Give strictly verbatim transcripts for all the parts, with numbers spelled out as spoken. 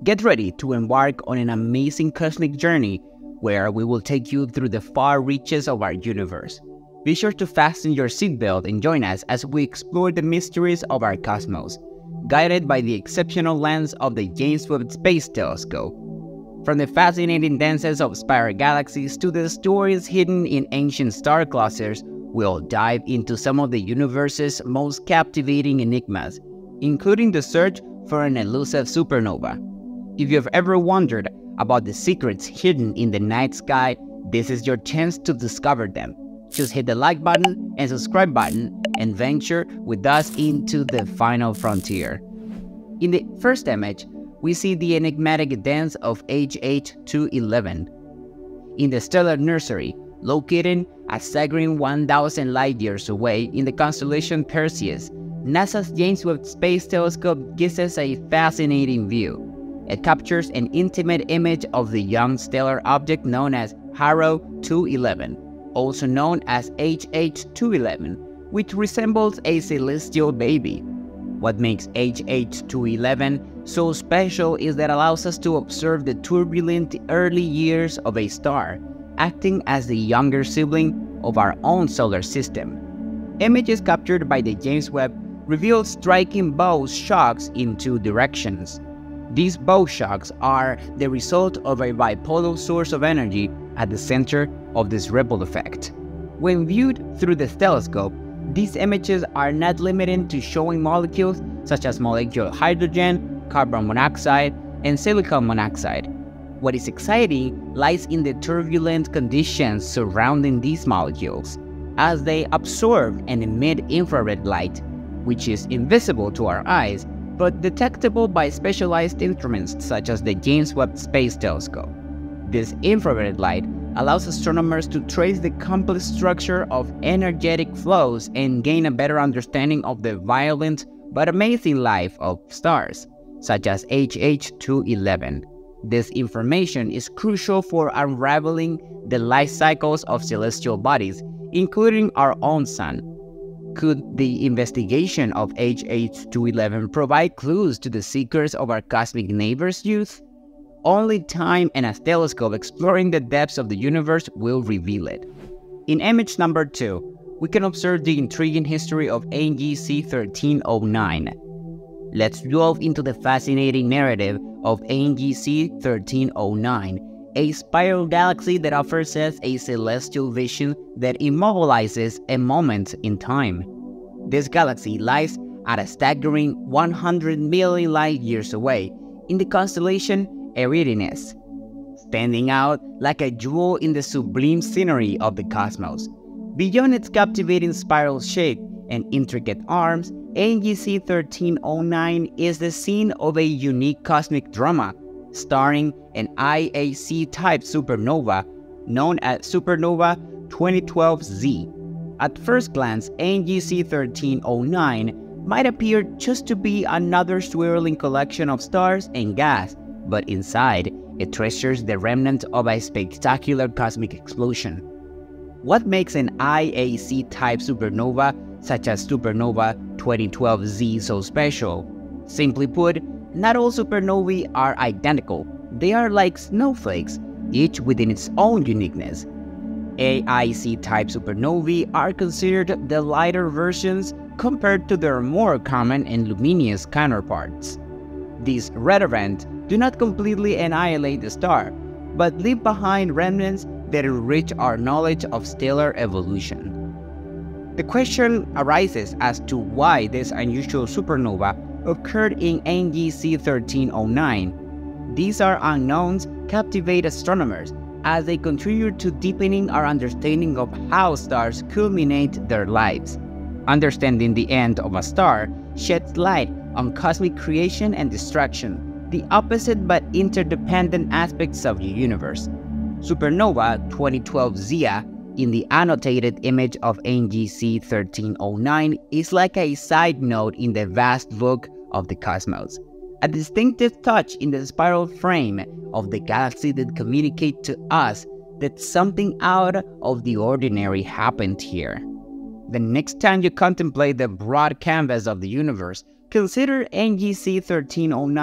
Get ready to embark on an amazing cosmic journey where we will take you through the far reaches of our universe. Be sure to fasten your seatbelt and join us as we explore the mysteries of our cosmos, guided by the exceptional lens of the James Webb Space Telescope. From the fascinating dances of spiral galaxies to the stories hidden in ancient star clusters, we'll dive into some of the universe's most captivating enigmas, including the search for an elusive supernova. If you've ever wondered about the secrets hidden in the night sky, this is your chance to discover them. Just hit the like button and subscribe button and venture with us into the final frontier. In the first image, we see the enigmatic dance of H H two eleven. In the stellar nursery, located a staggering one thousand light-years away in the constellation Perseus, NASA's James Webb Space Telescope gives us a fascinating view. It captures an intimate image of the young stellar object known as HARO two eleven, also known as H H two eleven, which resembles a celestial baby. What makes H H two eleven so special is that it allows us to observe the turbulent early years of a star, acting as the younger sibling of our own solar system. Images captured by the James Webb reveal striking bow shocks in two directions. These bow shocks are the result of a bipolar source of energy at the center of this ripple effect. When viewed through the telescope, these images are not limited to showing molecules such as molecular hydrogen, carbon monoxide, and silicon monoxide. What is exciting lies in the turbulent conditions surrounding these molecules, as they absorb and emit infrared light, which is invisible to our eyes, but detectable by specialized instruments such as the James Webb Space Telescope. This infrared light allows astronomers to trace the complex structure of energetic flows and gain a better understanding of the violent but amazing life of stars, such as H H two eleven. This information is crucial for unraveling the life cycles of celestial bodies, including our own sun. Could the investigation of H H two eleven provide clues to the secrets of our cosmic neighbor's youth? Only time and a telescope exploring the depths of the universe will reveal it. In image number two, we can observe the intriguing history of A N G C thirteen oh nine. Let's delve into the fascinating narrative of A N G C thirteen oh nine, a spiral galaxy that offers us a celestial vision that immobilizes a moment in time. This galaxy lies at a staggering one hundred million light-years away in the constellation Eridanus, standing out like a jewel in the sublime scenery of the cosmos. Beyond its captivating spiral shape and intricate arms, A N G C thirteen oh nine is the scene of a unique cosmic drama, starring an I A C-type supernova known as Supernova twenty twelve Z. At first glance, A N G C thirteen oh nine might appear just to be another swirling collection of stars and gas, but inside, it treasures the remnant of a spectacular cosmic explosion. What makes an I A C-type supernova, such as Supernova twenty twelve Z, so special? Simply put, not all supernovae are identical. They are like snowflakes, each within its own uniqueness. A I C-type supernovae are considered the lighter versions compared to their more common and luminous counterparts. These red events do not completely annihilate the star, but leave behind remnants that enrich our knowledge of stellar evolution. The question arises as to why this unusual supernova occurred in A N G C thirteen oh nine. These are unknowns captivate astronomers as they contribute to deepening our understanding of how stars culminate their lives. Understanding the end of a star sheds light on cosmic creation and destruction, the opposite but interdependent aspects of the universe. Supernova twenty twelve Z in the annotated image of A N G C thirteen oh nine is like a side note in the vast book of the cosmos, a distinctive touch in the spiral frame of the galaxy that communicates to us that something out of the ordinary happened here. The next time you contemplate the broad canvas of the universe, consider A N G C thirteen oh nine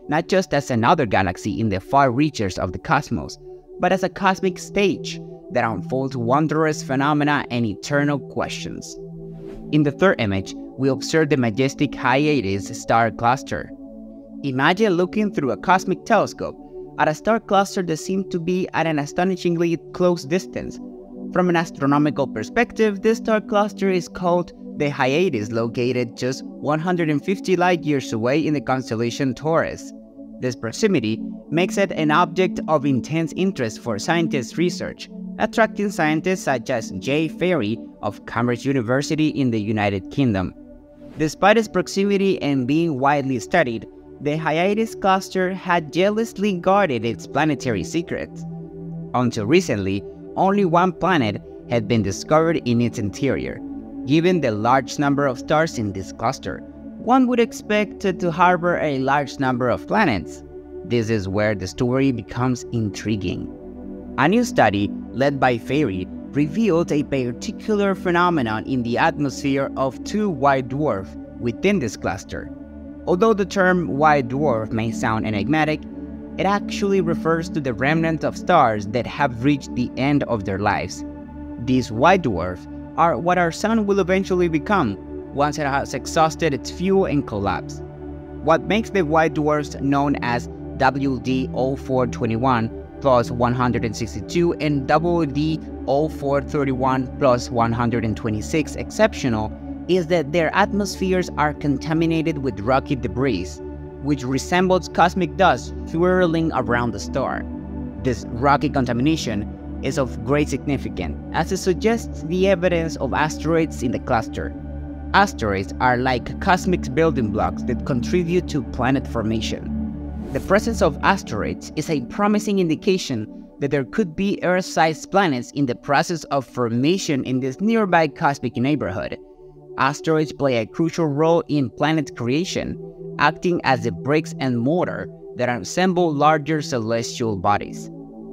not just as another galaxy in the far reaches of the cosmos, but as a cosmic stage that unfolds wondrous phenomena and eternal questions. In the third image, we observe the majestic Hyades star cluster. Imagine looking through a cosmic telescope at a star cluster that seems to be at an astonishingly close distance. From an astronomical perspective, this star cluster is called the Hyades, located just one hundred fifty light-years away in the constellation Taurus. This proximity makes it an object of intense interest for scientists' research, attracting scientists such as Jay Ferry of Cambridge University in the United Kingdom. Despite its proximity and being widely studied, the Hyades cluster had jealously guarded its planetary secrets. Until recently, only one planet had been discovered in its interior. Given the large number of stars in this cluster, one would expect it to harbor a large number of planets. This is where the story becomes intriguing. A new study, led by Ferry, revealed a particular phenomenon in the atmosphere of two white dwarfs within this cluster. Although the term white dwarf may sound enigmatic, it actually refers to the remnant of stars that have reached the end of their lives. These white dwarfs are what our sun will eventually become once it has exhausted its fuel and collapsed. What makes the white dwarfs known as W D zero four twenty-one plus one hundred sixty-two and W D zero four thirty-one plus one hundred twenty-six exceptional is that their atmospheres are contaminated with rocky debris, which resembles cosmic dust swirling around the star. This rocky contamination is of great significance, as it suggests the evidence of asteroids in the cluster. Asteroids are like cosmic building blocks that contribute to planet formation. The presence of asteroids is a promising indication that there could be Earth-sized planets in the process of formation in this nearby cosmic neighborhood. Asteroids play a crucial role in planet creation, acting as the bricks and mortar that assemble larger celestial bodies.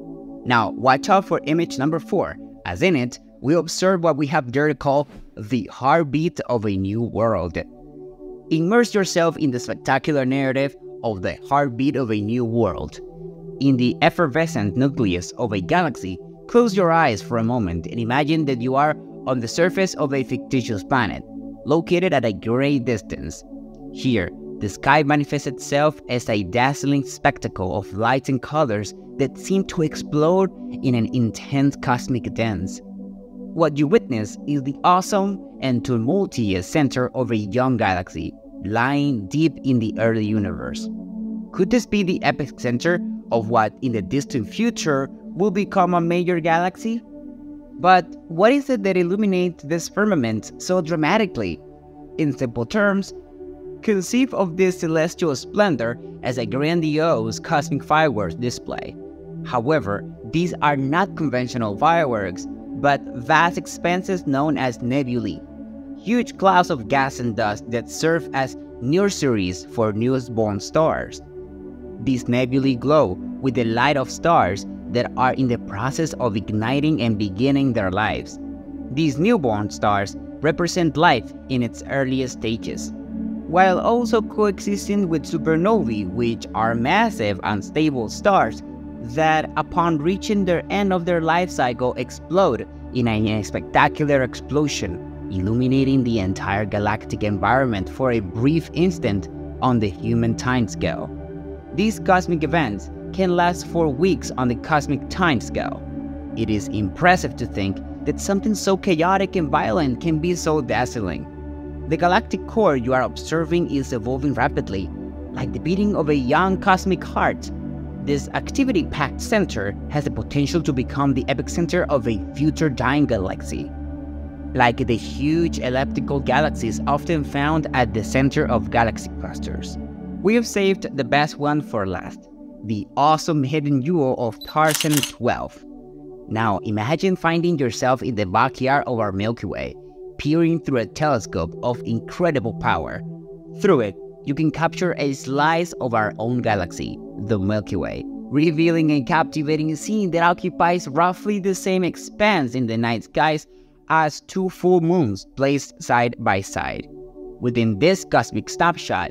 Now, watch out for image number four, as in it, we observe what we have dared to call the heartbeat of a new world. Immerse yourself in the spectacular narrative of the heartbeat of a new world. In the effervescent nucleus of a galaxy, close your eyes for a moment and imagine that you are on the surface of a fictitious planet, located at a great distance. Here, the sky manifests itself as a dazzling spectacle of lights and colors that seem to explode in an intense cosmic dance. What you witness is the awesome and tumultuous center of a young galaxy, lying deep in the early universe. Could this be the epicenter of what in the distant future will become a major galaxy? But what is it that illuminates this firmament so dramatically? In simple terms, conceive of this celestial splendor as a grandiose cosmic fireworks display. However, these are not conventional fireworks, but vast expanses known as nebulae, huge clouds of gas and dust that serve as nurseries for newborn stars. These nebulae glow with the light of stars that are in the process of igniting and beginning their lives. These newborn stars represent life in its earliest stages, while also coexisting with supernovae, which are massive, unstable stars that, upon reaching the end of their life cycle, explode in a spectacular explosion, illuminating the entire galactic environment for a brief instant on the human timescale. These cosmic events can last for weeks on the cosmic timescale. It is impressive to think that something so chaotic and violent can be so dazzling. The galactic core you are observing is evolving rapidly, like the beating of a young cosmic heart. This activity-packed center has the potential to become the epicenter of a future giant galaxy, like the huge elliptical galaxies often found at the center of galaxy clusters. We have saved the best one for last, the awesome hidden jewel of Tarzan twelve. Now imagine finding yourself in the backyard of our Milky Way, peering through a telescope of incredible power. Through it, you can capture a slice of our own galaxy, the Milky Way, revealing a captivating scene that occupies roughly the same expanse in the night skies as two full moons placed side by side. Within this cosmic snapshot,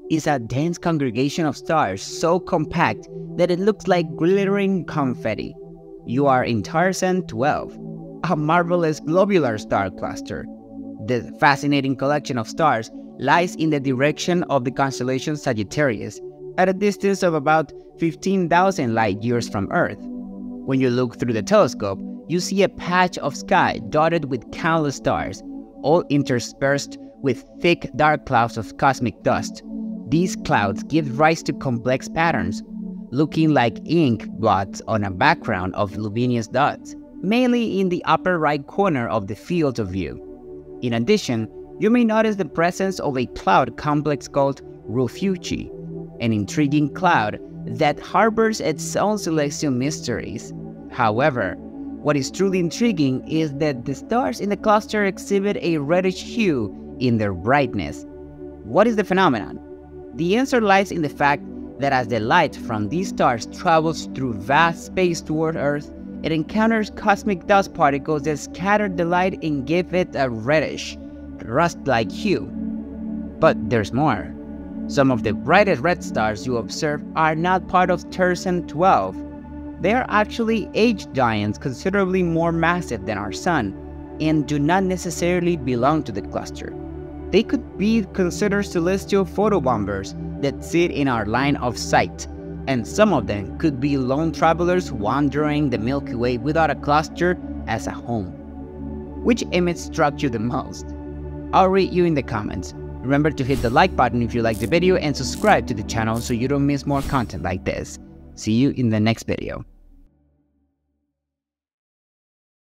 is a dense congregation of stars so compact that it looks like glittering confetti. You are in Tarzan twelve, a marvelous globular star cluster. The fascinating collection of stars lies in the direction of the constellation Sagittarius, at a distance of about fifteen thousand light-years from Earth. When you look through the telescope, you see a patch of sky dotted with countless stars, all interspersed with thick dark clouds of cosmic dust. These clouds give rise to complex patterns, looking like ink blots on a background of luminous dots, mainly in the upper right corner of the field of view. In addition, you may notice the presence of a cloud complex called Ruffucci, an intriguing cloud that harbors its own celestial mysteries. However, what is truly intriguing is that the stars in the cluster exhibit a reddish hue in their brightness. What is the phenomenon? The answer lies in the fact that as the light from these stars travels through vast space toward Earth, it encounters cosmic dust particles that scatter the light and give it a reddish, rust-like hue. But there's more. Some of the brightest red stars you observe are not part of Tarzan twelve. They are actually age giants considerably more massive than our Sun, and do not necessarily belong to the cluster. They could be considered celestial photobombers that sit in our line of sight, and some of them could be lone travelers wandering the Milky Way without a cluster as a home. Which image struck you the most? I'll read you in the comments. Remember to hit the like button if you liked the video and subscribe to the channel so you don't miss more content like this. See you in the next video.